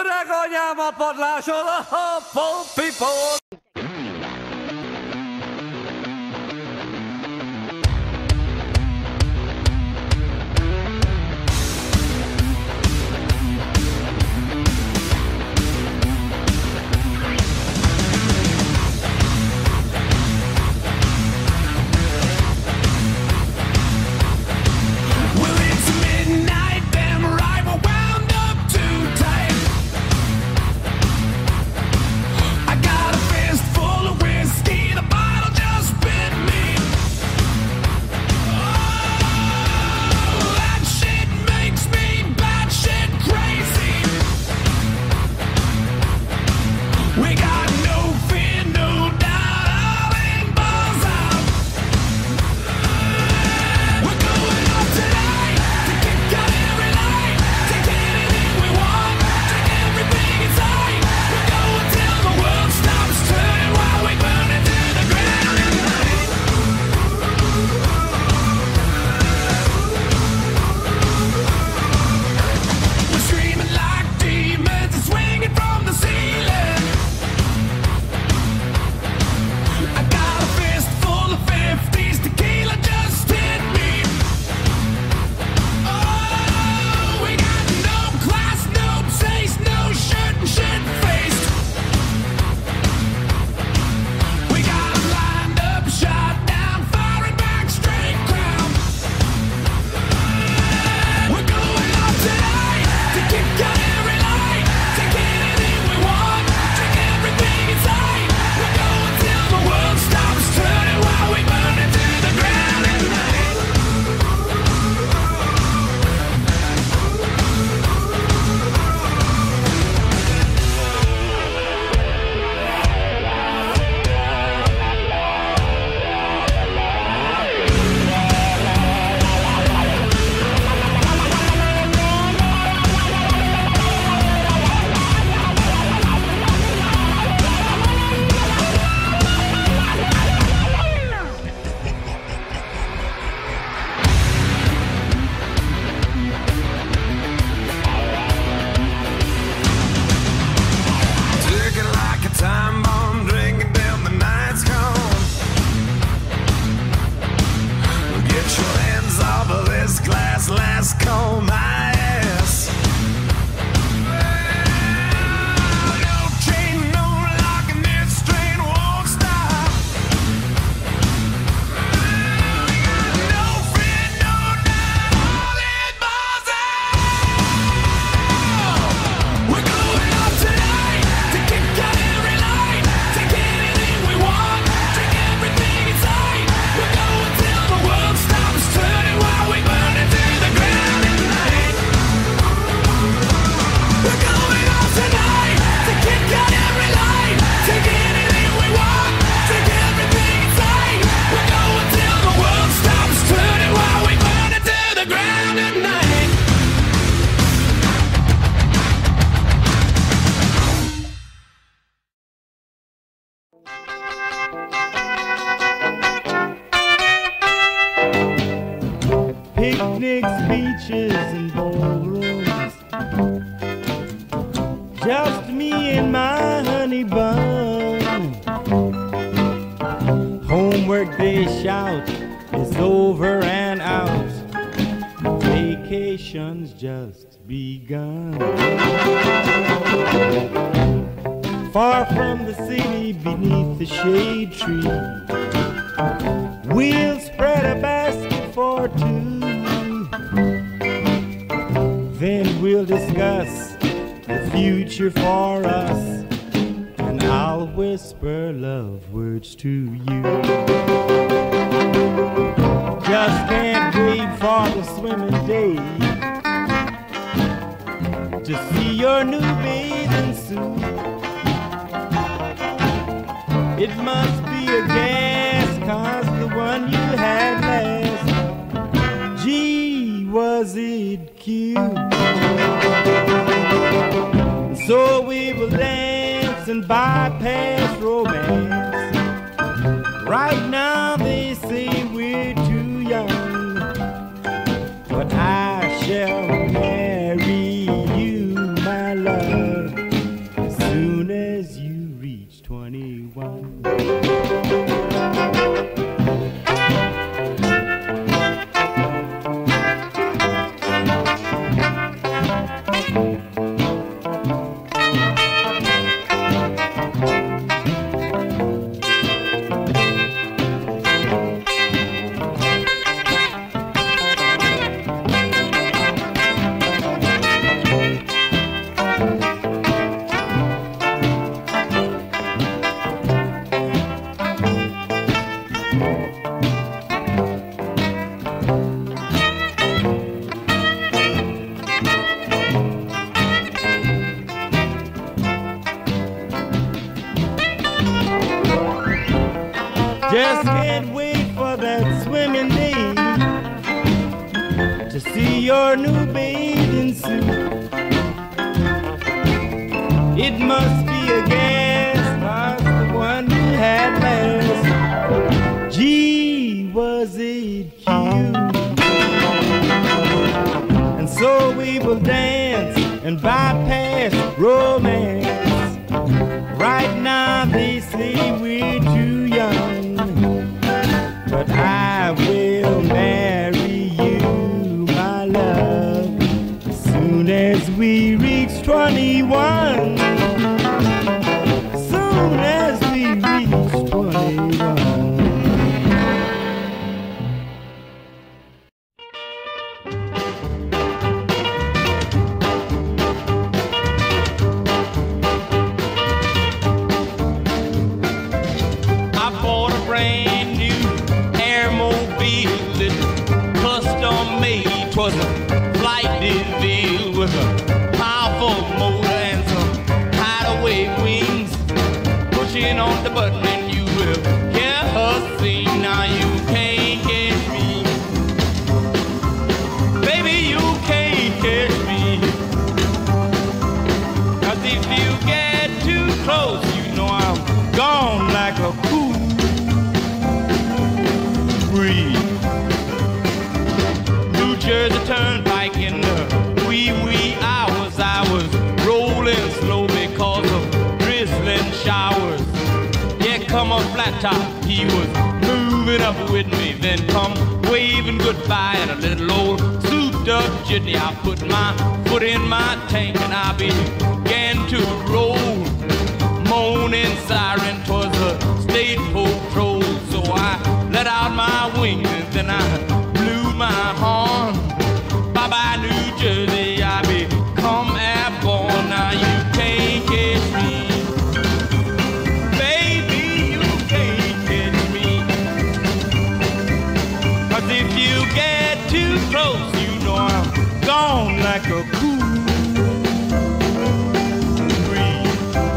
Öreg anyám a padláson, a pipó. Last call my ass. No train, no locking, this train won't stop. No friend, no night, all in Boston. We're going up tonight to kick out every light, take anything we want, drink everything in sight. We're going till the world stops turning while we burn it to the ground at night. We're going out tonight to kick out every light, take anything we want, drink everything in sight. We're going till the world stops turning while we burn it to the ground at night. Picnics, beaches, and ballrooms. Just me and my honey bun. Homework they shout is over and out. Vacation's just begun. Far from the city, beneath the shade tree, we'll spread a basket for two. Then we'll discuss the future for us, and I'll whisper love words to you. Just can't wait for the swimming day to see your new bathing suit. It must be a gas, 'cause the one you had last, gee, was it cute. So we will dance and bypass romance. Right now they say we're too young, but I shall marry you, my love, Just can't wait for that swimming day to see your new bathing suit. It must be a gas, cause the one you had last, gee, was it cute. And so we will dance and bypass romance. Right now they say we're too young, but I will marry you, my love, as soon as we reach 21. Soon as we reach 21. Was a flight DeVille with a powerful motor and some hideaway wings. Pushing on the button and you will hear her sing. Now you can't catch me, baby, you can't catch me. 'Cause if you get too close, you know I'm gone like a cool breeze. Jersey Turnpike in the wee hours. I was rolling slow because of drizzling showers. Yeah, come on flat top, he was moving up with me. Then come waving goodbye in a little old souped up jitney. I put my foot in my tank and I began to roll. Moaning siren, 'twas a state patrol. So I let out my wings and then I blew my horn. Bye-bye, New Jersey, I become airborne. Now you can't catch me, baby, you can't catch me. 'Cause if you get too close, you know I'm gone like a cool breeze.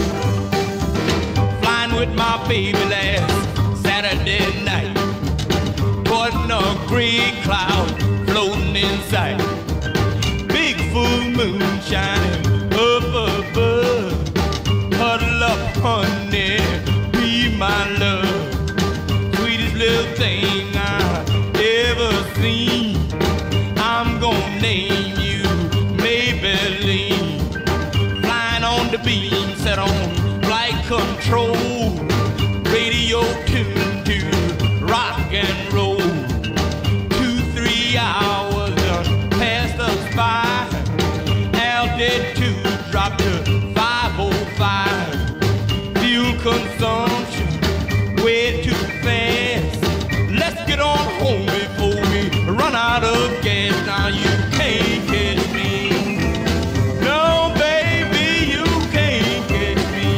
Flying with my baby last Saturday night, wasn't a gray cloud floating in sight. Big full moon shining up above. Huddle up, honey, be my love. Sweetest little thing I've ever seen. I'm gonna name you Maybelline. Flying on the beam, set on flight control. Radio tuned to rock and roll. 2-3 hours done passed us by. Altitude dropped to 505. Fuel consumption way too fast. Let's get on home before we run out of gas. Now you can't catch me. No, baby, you can't catch me.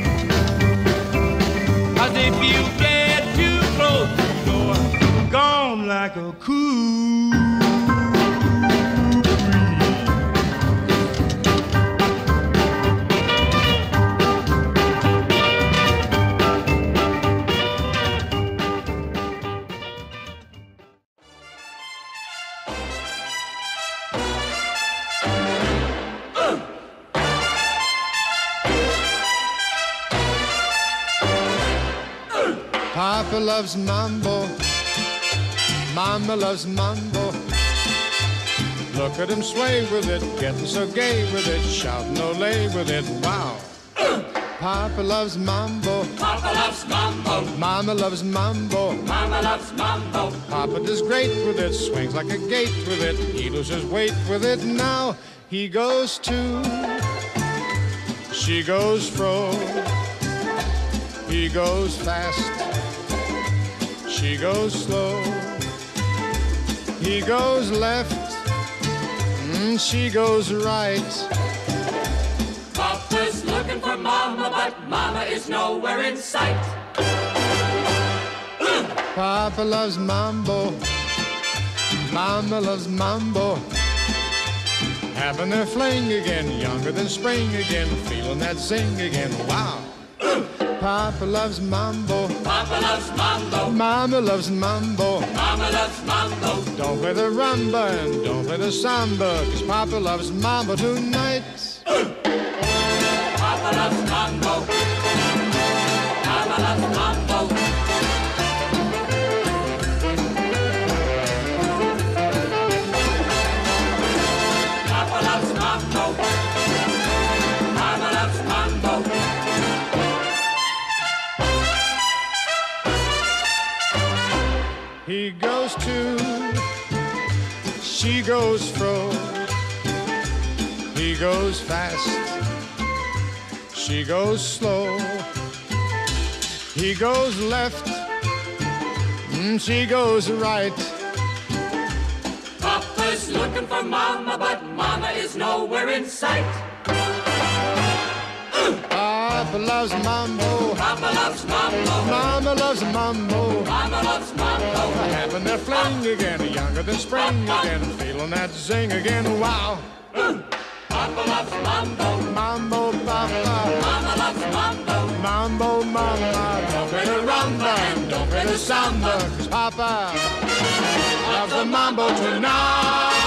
'Cause if you get too close, you know I'm gone like a cool Papa loves mambo, Mama loves mambo. Look at him sway with it, getting so gay with it, shouting ole with it, wow. Papa loves mambo, Papa loves mambo, Mama loves mambo. Mama loves mambo. Papa does great with it, swings like a gate with it, he loses weight with it. Now he goes to, she goes fro, he goes fast, she goes slow. He goes left, she goes right. Papa's looking for Mama, but Mama is nowhere in sight. Papa loves mambo, Mama loves mambo. Having their fling again, younger than spring again, feeling that zing again, wow. Papa loves mambo, Papa loves mambo. Mama loves mambo. Mama loves mambo. Don't play the rumba and don't play the samba, 'cause Papa loves mambo tonight. Papa loves mambo. Mama loves mambo. Papa loves mambo. Mama loves mambo. He goes to, she goes fro. He goes fast, she goes slow. He goes left, she goes right. Papa's looking for Mama, but Mama is nowhere in sight. Papa loves mambo. Papa loves mambo. Mama loves mambo. Mama loves mambo. Having their fling again, younger than spring again, feeling that zing again. Wow. Papa loves mambo. Mambo, Papa. Mama loves mambo. Mambo, Mama. Don't play the rumba and don't play the samba, 'cause Papa loves the mambo tonight.